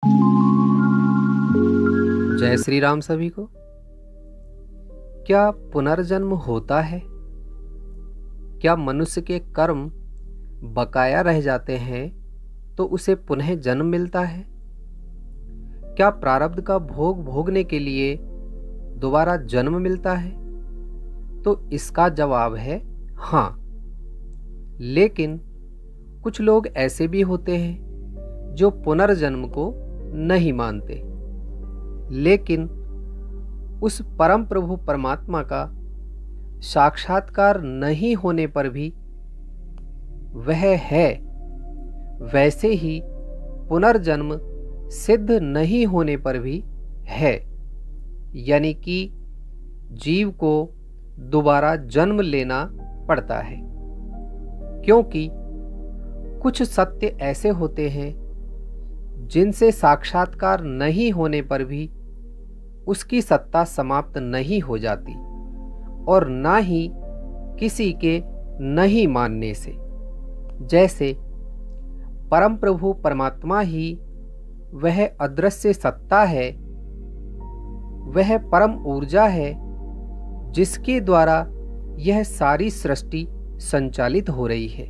जय श्री राम सभी को। क्या पुनर्जन्म होता है? क्या मनुष्य के कर्म बकाया रह जाते हैं तो उसे पुनः जन्म मिलता है? क्या प्रारब्ध का भोग भोगने के लिए दोबारा जन्म मिलता है? तो इसका जवाब है हाँ। लेकिन कुछ लोग ऐसे भी होते हैं जो पुनर्जन्म को नहीं मानते, लेकिन उस परम प्रभु परमात्मा का साक्षात्कार नहीं होने पर भी वह है, वैसे ही पुनर्जन्म सिद्ध नहीं होने पर भी है, यानी कि जीव को दोबारा जन्म लेना पड़ता है। क्योंकि कुछ सत्य ऐसे होते हैं जिनसे साक्षात्कार नहीं होने पर भी उसकी सत्ता समाप्त नहीं हो जाती, और ना ही किसी के नहीं मानने से। जैसे परम प्रभु परमात्मा ही वह अदृश्य सत्ता है, वह परम ऊर्जा है जिसके द्वारा यह सारी सृष्टि संचालित हो रही है।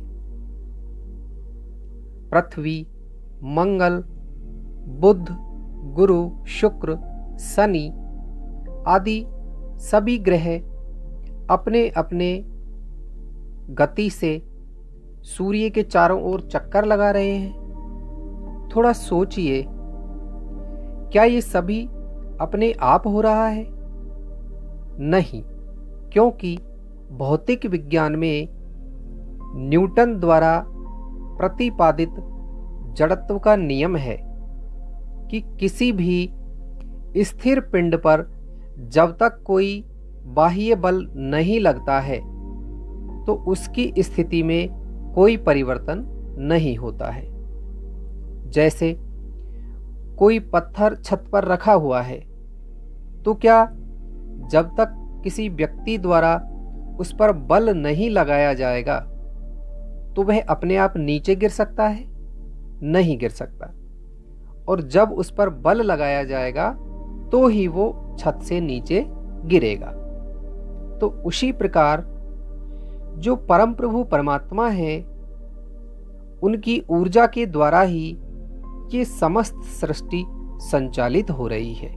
पृथ्वी, मंगल, बुध, गुरु, शुक्र, शनि आदि सभी ग्रह अपने अपने गति से सूर्य के चारों ओर चक्कर लगा रहे हैं। थोड़ा सोचिए, क्या ये सभी अपने आप हो रहा है? नहीं, क्योंकि भौतिक विज्ञान में न्यूटन द्वारा प्रतिपादित जड़त्व का नियम है कि किसी भी स्थिर पिंड पर जब तक कोई बाह्य बल नहीं लगता है तो उसकी स्थिति में कोई परिवर्तन नहीं होता है। जैसे कोई पत्थर छत पर रखा हुआ है, तो क्या जब तक किसी व्यक्ति द्वारा उस पर बल नहीं लगाया जाएगा तो वह अपने आप नीचे गिर सकता है? नहीं गिर सकता। और जब उस पर बल लगाया जाएगा तो ही वो छत से नीचे गिरेगा। तो उसी प्रकार जो परम प्रभु परमात्मा है, उनकी ऊर्जा के द्वारा ही ये समस्त सृष्टि संचालित हो रही है।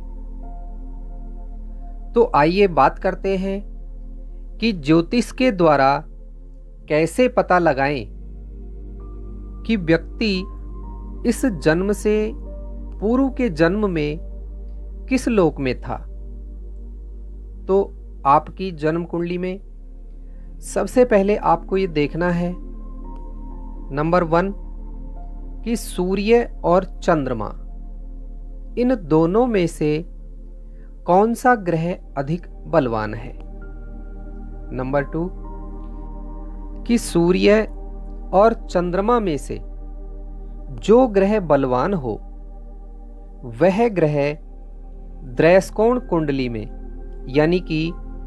तो आइए बात करते हैं कि ज्योतिष के द्वारा कैसे पता लगाएं कि व्यक्ति इस जन्म से पूर्व के जन्म में किस लोक में था। तो आपकी जन्म कुंडली में सबसे पहले आपको ये देखना है, नंबर 1, कि सूर्य और चंद्रमा, इन दोनों में से कौन सा ग्रह अधिक बलवान है। नंबर 2, कि सूर्य और चंद्रमा में से जो ग्रह बलवान हो वह ग्रह द्रैष्कोण कुंडली में यानी कि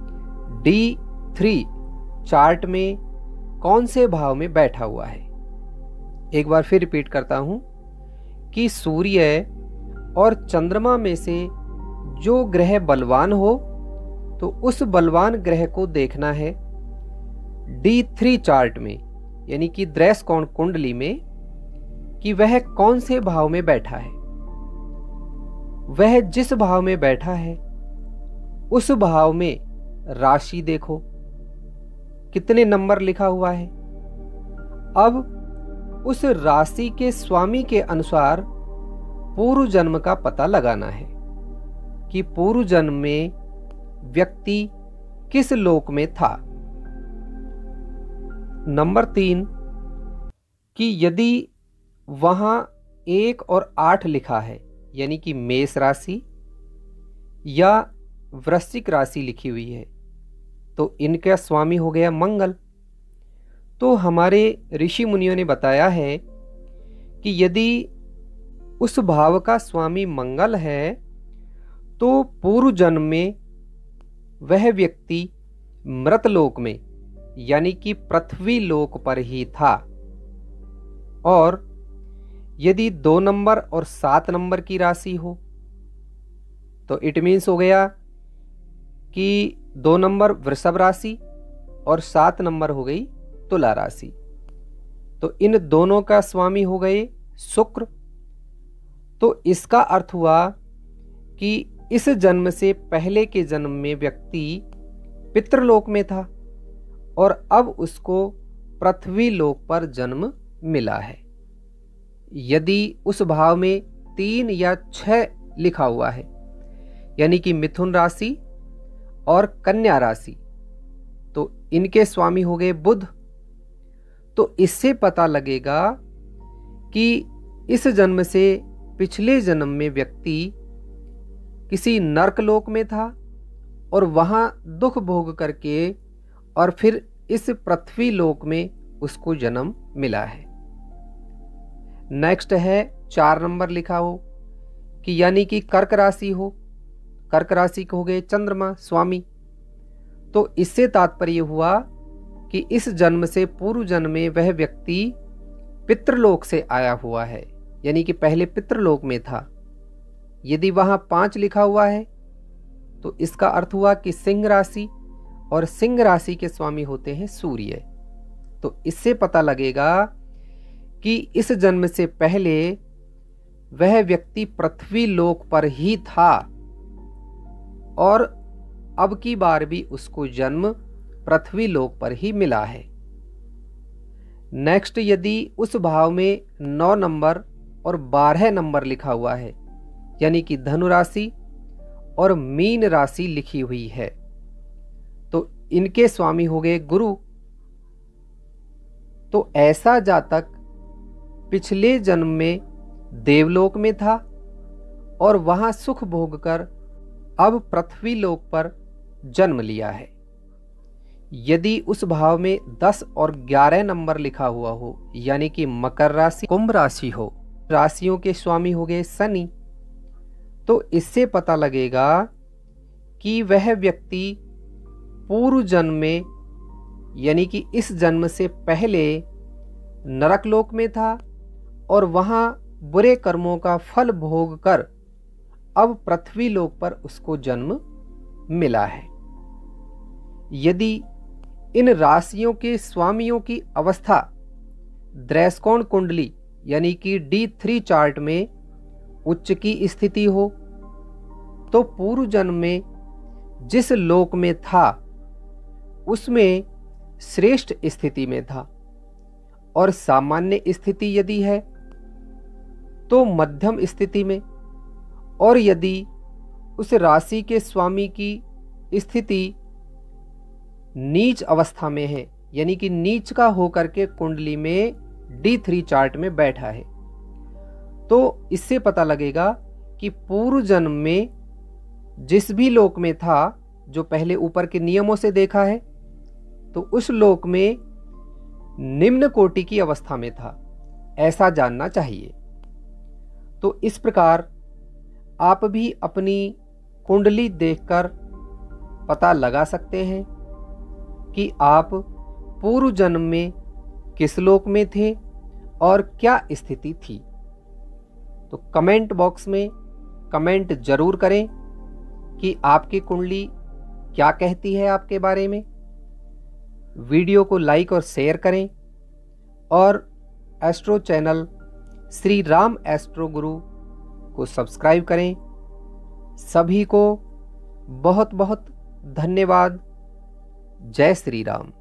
D3 चार्ट में कौन से भाव में बैठा हुआ है। एक बार फिर रिपीट करता हूं कि सूर्य और चंद्रमा में से जो ग्रह बलवान हो तो उस बलवान ग्रह को देखना है D3 चार्ट में यानी कि द्रैष्कोण कुंडली में कि वह कौन से भाव में बैठा है। वह जिस भाव में बैठा है उस भाव में राशि देखो कितने नंबर लिखा हुआ है। अब उस राशि के स्वामी के अनुसार पूर्व जन्म का पता लगाना है कि पूर्व जन्म में व्यक्ति किस लोक में था। नंबर 3, कि यदि वहां 1 और 8 लिखा है यानी कि मेष राशि या वृश्चिक राशि लिखी हुई है तो इनका स्वामी हो गया मंगल। तो हमारे ऋषि मुनियों ने बताया है कि यदि उस भाव का स्वामी मंगल है तो पूर्व जन्म में वह व्यक्ति मृतलोक में यानी कि पृथ्वी लोक पर ही था। और यदि 2 नंबर और 7 नंबर की राशि हो तो इट मीन्स हो गया कि 2 नंबर वृषभ राशि और 7 नंबर हो गई तुला राशि। तो इन दोनों का स्वामी हो गए शुक्र। तो इसका अर्थ हुआ कि इस जन्म से पहले के जन्म में व्यक्ति पितृलोक में था और अब उसको पृथ्वी लोक पर जन्म मिला है। यदि उस भाव में 3 या 6 लिखा हुआ है, यानी कि मिथुन राशि और कन्या राशि, तो इनके स्वामी हो गए बुध। तो इससे पता लगेगा कि इस जन्म से पिछले जन्म में व्यक्ति किसी नरकलोक में था और वहां दुख भोग करके और फिर इस पृथ्वी लोक में उसको जन्म मिला है। नेक्स्ट है 4 नंबर लिखा हो कि यानी कि कर्क राशि हो, कर्क राशि को हो गए चंद्रमा स्वामी। तो इससे तात्पर्य हुआ कि इस जन्म से पूर्व जन्म में वह व्यक्ति पितृलोक से आया हुआ है, यानी कि पहले पितृलोक में था। यदि वहां 5 लिखा हुआ है तो इसका अर्थ हुआ कि सिंह राशि, और सिंह राशि के स्वामी होते हैं सूर्य। तो इससे पता लगेगा कि इस जन्म से पहले वह व्यक्ति पृथ्वी लोक पर ही था और अब की बार भी उसको जन्म पृथ्वी लोक पर ही मिला है। नेक्स्ट, यदि उस भाव में 9 नंबर और 12 नंबर लिखा हुआ है, यानी कि धनु राशि और मीन राशि लिखी हुई है, तो इनके स्वामी हो गए गुरु। तो ऐसा जातक पिछले जन्म में देवलोक में था और वहां सुख भोग कर अब पृथ्वी लोक पर जन्म लिया है। यदि उस भाव में 10 और 11 नंबर लिखा हुआ हो, यानी कि मकर राशि, कुंभ राशि हो, राशियों के स्वामी हो गए शनि, तो इससे पता लगेगा कि वह व्यक्ति पूर्व जन्म में, यानी कि इस जन्म से पहले नरकलोक में था और वहां बुरे कर्मों का फल भोग कर अब पृथ्वी लोक पर उसको जन्म मिला है। यदि इन राशियों के स्वामियों की अवस्था दृष्टिकोण कुंडली यानी कि D3 चार्ट में उच्च की स्थिति हो तो पूर्व जन्म में जिस लोक में था उसमें श्रेष्ठ स्थिति में था, और सामान्य स्थिति यदि है तो मध्यम स्थिति में, और यदि उस राशि के स्वामी की स्थिति नीच अवस्था में है, यानी कि नीच का होकर के कुंडली में D3 चार्ट में बैठा है, तो इससे पता लगेगा कि पूर्व जन्म में जिस भी लोक में था, जो पहले ऊपर के नियमों से देखा है, तो उस लोक में निम्न कोटि की अवस्था में था, ऐसा जानना चाहिए। तो इस प्रकार आप भी अपनी कुंडली देखकर पता लगा सकते हैं कि आप पूर्व जन्म में किस लोक में थे और क्या स्थिति थी। तो कमेंट बॉक्स में कमेंट जरूर करें कि आपकी कुंडली क्या कहती है आपके बारे में। वीडियो को लाइक और शेयर करें और astro channel Shri Ram astro guru को सब्सक्राइब करें। सभी को बहुत बहुत धन्यवाद। जय श्री राम।